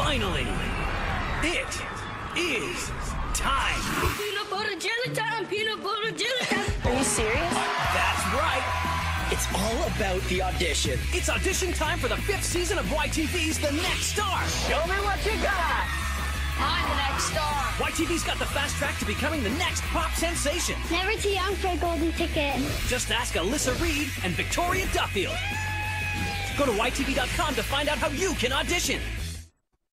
Finally, it is time. Peanut butter jelly time, peanut butter jelly time. Are you serious? That's right. It's all about the audition. It's audition time for the 5th season of YTV's The Next Star. Show me what you got. I'm the next star. YTV's got the fast track to becoming the next pop sensation. Never too young for a golden ticket. Just ask Alyssa Reed and Victoria Duffield. Go to YTV.com to find out how you can audition.